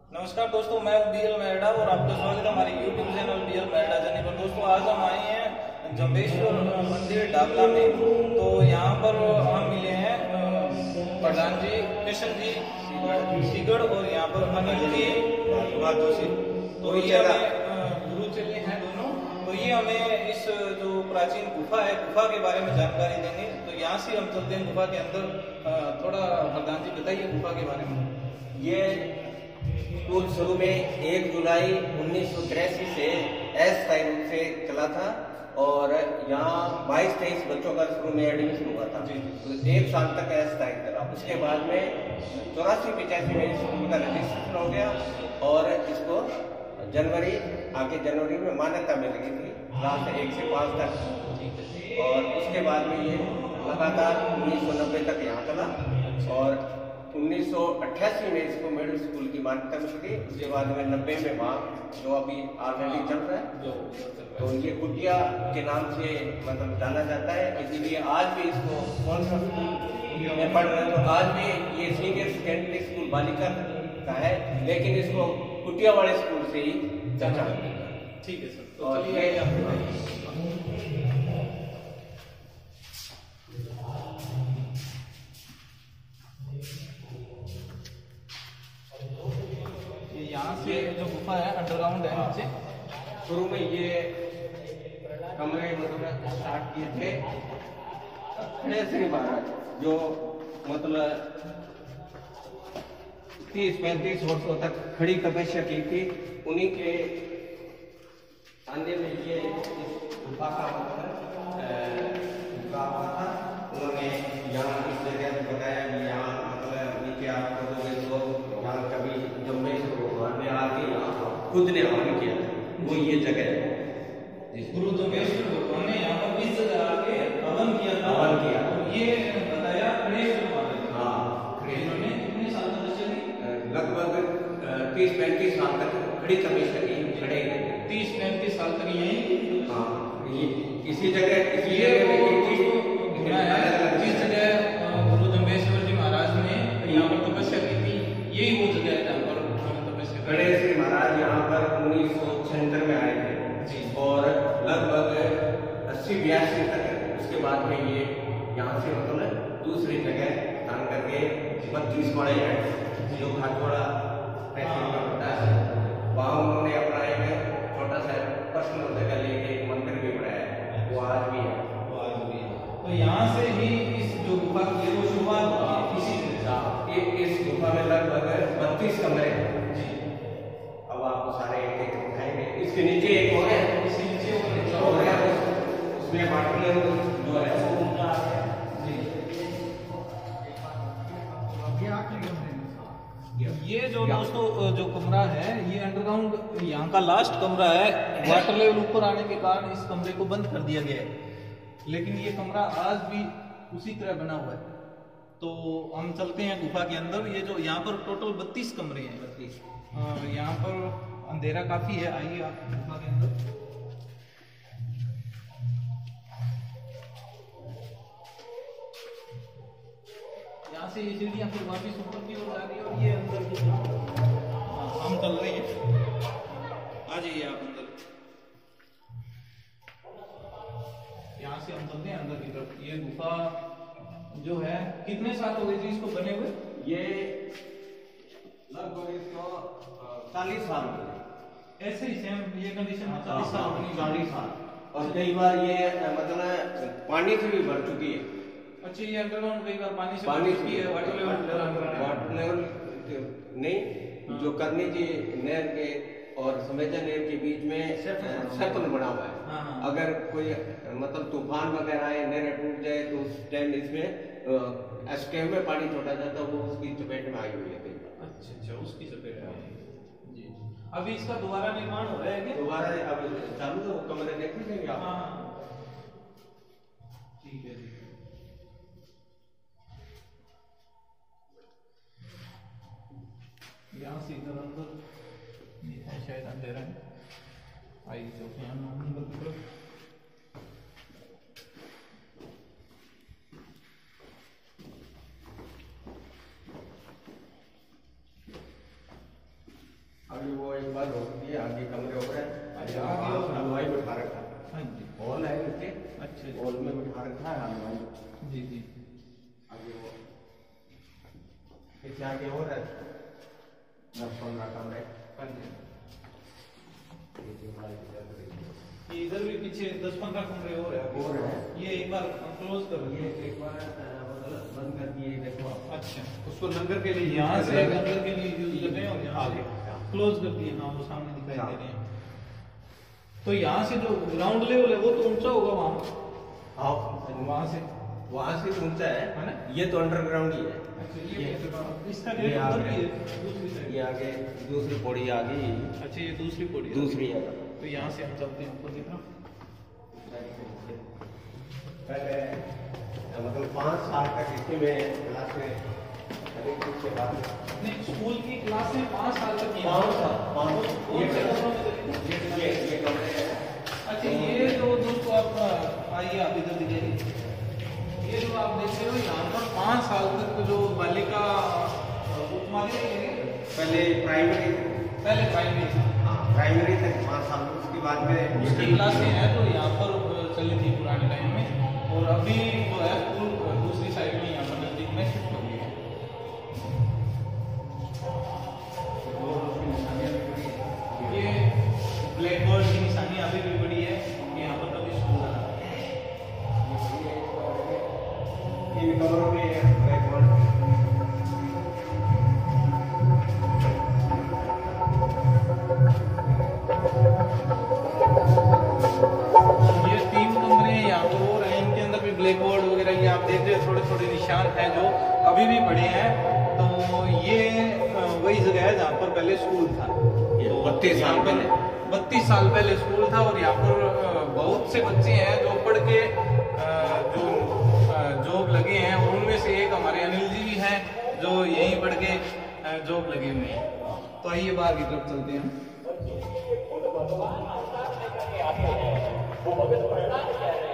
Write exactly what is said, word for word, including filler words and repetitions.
नमस्कार दोस्तों, मैं हूं बीएल मेहरा और आपका स्वागत है हमारे YouTube channel BL Mehra channel पर। दोस्तों आज हम आए हैं जम्बेश्वर मंदिर डाबला में। तो यहाँ पर हम मिले हैं प्रधान जी कृष्ण जी सीगड़ और यहाँ पर अनिल जी भादू से। तो ये हमें गुरु चले हैं दोनों। तो ये हमें इस जो प्राचीन गुफा है गुफा के बारे में जानकारी देंगे। तो यहाँ से हम चलते हैं गुफा के अंदर। थोड़ा प्रधान जी बताइए गुफा के बारे में। ये स्कूल शुरू में एक जुलाई उन्नीस सौ तिरासी से अस्थायी रूप से चला था और यहाँ बाईस तेईस बच्चों का शुरू में एडमिशन हुआ था। तो एक साल तक अस्थायी चला। उसके बाद में चौरासी पिचासी में स्कूल का रजिस्ट्रेशन हो गया और इसको जनवरी आगे जनवरी में मान्यता मिल गई थी क्लास एक से पाँच तक। और उसके बाद में ये लगातार उन्नीस सौ नब्बे तक यहाँ चला और उन्नीस सौ अट्ठासी में इसको मिडिल स्कूल की मान्यता मिल गई। उसके बाद में नब्बे में वहाँ जो अभी ऑलरेडी चल रहा है तो ये कुटिया के नाम से मतलब जाना जाता है। इसीलिए आज भी इसको कौन सा स्कूल में पढ़ रहे हैं तो आज भी ये सीनियर सेकेंडरी स्कूल बालिका का है, लेकिन इसको कुटिया वाले स्कूल से ही जाना। ठीक है सर। तो और यहाँ से जो गुफा है अंडरग्राउंड है नीचे। शुरू में ये कमरे मतलब स्टार्ट किए थे खड़े श्री महाराज, जो मतलब तीस पैंतीस वर्षों तक खड़ी तपस्या की थी। उन्हीं के आने में ये गुफा का मतलब गुफा हुआ था। उन्होंने यहाँ इस जगह बताया कि यहाँ मतलब नीचे आप करोगे तो यहाँ कभी जम्बेश्वर भगवान ने आके यहाँ खुद ने हवन किया था, वो ये जगह है। गुरु जम्बेश्वर भगवान ने यहाँ पर इस जगह आके हवन किया था। हवन किया और ये बताया गणेश भगवान ने। हाँ, इन्होंने कितने साल तपस्या की? लगभग तीस पैंतीस साल तक खड़ी तपस्या की, खड़े तीस पैंतीस साल तक यही। हाँ, ये इसी जगह इसी जगह में की थी। जिस जगह गुरु जम्बेश्वर जी महाराज ने यहाँ पर तपस्या की थी, यही वो जगह है जहाँ पर उन्होंने तपस्या की। गणेश जी महाराज यहाँ पर उन्नीस सौ छिहत्तर में आए थे और लगभग अस्सी बयासी तक। उसके बाद में ये यहाँ से मतलब दूसरी जगह स्थान करके बत्तीस बड़े हैं जो खाटोड़ा तहसील में पड़ता है। वहाँ उन्होंने अपना एक छोटा सा पर्सनल जगह लेके एक मंदिर भी बनाया है, वो आज भी है। तो यहाँ से ही इस जो गुफा की है वो शुरुआत होती है इसी से। ये इस गुफा में लगभग बत्तीस कमरे हैं। अब आपको सारे एक एक दिखाएंगे। इसके नीचे एक और है, इसके नीचे और है उसमें बाटले जो है वो उनका है। ये जो दोस्तों जो कमरा है ये अंडरग्राउंड यहाँ का लास्ट कमरा है। वाटर लेवल ऊपर आने के कारण इस कमरे को बंद कर दिया गया है, लेकिन ये कमरा आज भी उसी तरह बना हुआ है। तो हम चलते हैं गुफा के अंदर। ये जो यहाँ पर टोटल बत्तीस कमरे हैं। बत्तीस यहाँ पर अंधेरा काफी है। आइए आप गुफा के अंदर। यहाँ से ये सीढ़ियाँ फिर वापिस ऊपर की ओर जा रही है और ये अंदर की तरफ हम चल रहे हैं। आ जाइए आप अंदर। यहाँ से हम चलते हैं अंदर की तरफ। ये गुफा जो है कितने साल हो गए जी इसको बने हुए? ये लगभग इसको चालीस साल हो गए। ऐसे ही सेम ये कंडीशन में चालीस साल बनी। चालीस साल और कई बार ये मतलब पानी से भी भर चुकी है। अच्छा, ये अंडरग्राउंड कई बार पानी से पानी की है। वाटर लेवल वाटर लेवल नहीं, जो करनी जी नहर के और समेजा नहर के बीच में सेतु बना हुआ है। हाँ, हाँ। अगर कोई मतलब तूफान वगैरह आए, नहर टूट जाए तो उस टाइम इसमें एस्केव में पानी छोड़ा जाता है, वो उसकी चपेट में आई हुई है कई बार। अच्छा अच्छा, उसकी चपेट में जी। अभी इसका दोबारा निर्माण हो रहा है क्या? दोबारा अब चालू है। वो कमरे देख लीजिए आप। हाँ, ठीक है। यहाँ से इधर अंदर ये है, शायद अंधेरा है। आइए चलते हैं अंदर की तरफ। अभी वो एक बार होती है, आगे कमरे हो रहे हैं, अच्छा, आगे आगे और- हलवाई बिठा रखा है। हाँ जी, हॉल है नीचे, अच्छा जी। हॉल में बिठा रखा है हलवाई। जी जी। आगे वो इससे आगे और है दस पंद्रह कमरे। हाँ जी। ये जो हमारी इधर है। ये इधर भी पीछे दस पंद्रह कमरे और है। और है। ये एक बार क्लोज कर ये एक बार अ, मतलब बंद कर दिए, देखो आप। अच्छा, उसको लंगर के लिए यहाँ यूज से कर रहे हैं। अंदर के लिए यूज कर रहे हैं और यहाँ आगे से क्लोज कर दिए। हाँ, वो सामने दिखाई हाँ। दे रहे हैं। तो यहाँ से जो ग्राउंड लेवल है वो तो ऊंचा होगा वहाँ, हाँ वहाँ से। वहाँ से तो ऊंचा है, है ना? ये तो अंडरग्राउंड ही है। अच्छा, ये इसका ये गेट उधर आगे। भी है दूसरी साइड। ये आगे दूसरी पौड़ी आ गई। अच्छा, ये दूसरी पौड़ी है। दूसरी है। तो यहाँ से हम चलते हैं ऊपर की तरफ। पहले मतलब पाँच साल तक इसी में क्लास में हरेक चीज के बाद नहीं, स्कूल की क्लास में पाँच साल तक की। पाँच साल पाँच ये ये कमरों में चली। ये ये कमरे हैं। अच्छा, ये जो दोस्तों आप आइए, आप इधर दिखाइए। ये जो आप देख रहे हो यहाँ पर पाँच साल तक जो बालिका उच्च माध्यमिक है, पहले प्राइमरी पहले प्राइमरी था, हाँ प्राइमरी तक पाँच साल, उसके बाद में उसकी क्लासें हैं जो यहाँ पर चली थी पुराने टाइम में। और अभी जो है स्कूल दूसरी साइड में यहाँ पर नजदीक में शिफ्ट हो गई है। ये ब्लैक बोर्ड की निशानी अभी भी बड़ी है कि यहाँ पर कभी स्कूल था। इन कमरों में ब्लैकबोर्ड ये तीन कमरे हैं यहाँ पर और हैं, इनके अंदर भी ब्लैक बोर्ड वगैरह ये आप देख रहे हो, थोड़े थोड़े निशान हैं जो अभी भी पड़े हैं। तो ये अ, वही जगह है जहाँ पर पहले स्कूल था। ये बत्तीस साल पहले बत्तीस साल पहले स्कूल था। और यहाँ पर अ, बहुत से बच्चे हैं जो पढ़ के अ, जो जॉब लगे हैं, और उनमें से एक हमारे अनिल जी भी हैं जो यहीं पढ़ के जॉब लगे हुए हैं। तो आइए बाहर की तरफ चलते हैं।